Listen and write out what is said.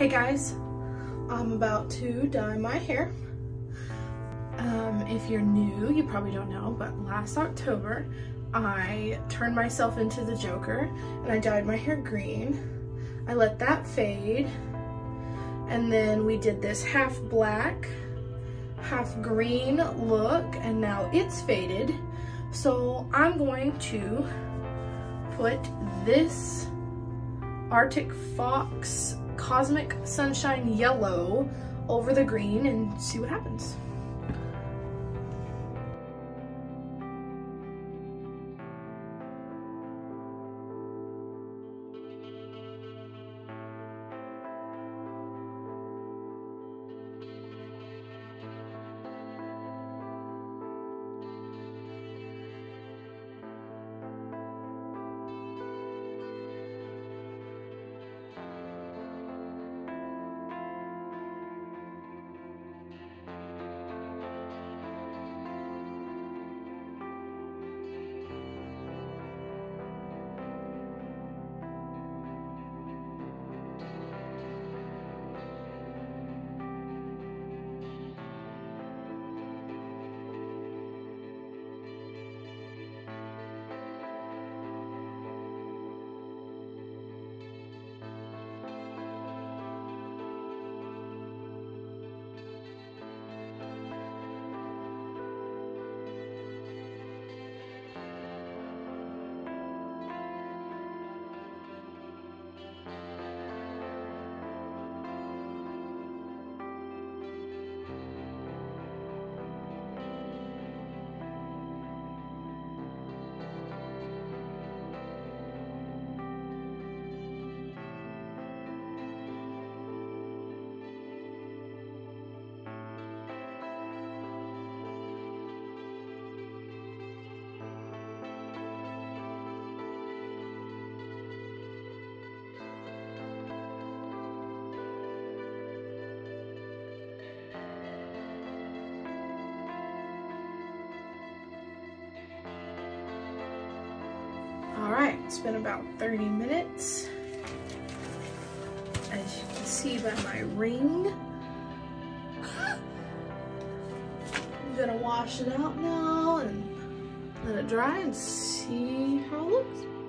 Hey guys, I'm about to dye my hair. If you're new, you probably don't know, but last October I turned myself into the Joker and I dyed my hair green. I let that fade, and then we did this half black, half green look, and now it's faded. So I'm going to put this Arctic Fox Cosmic Sunshine Yellow over the green and see what happens. Alright, it's been about 30 minutes. As you can see by my ring. I'm gonna wash it out now and let it dry and see how it looks.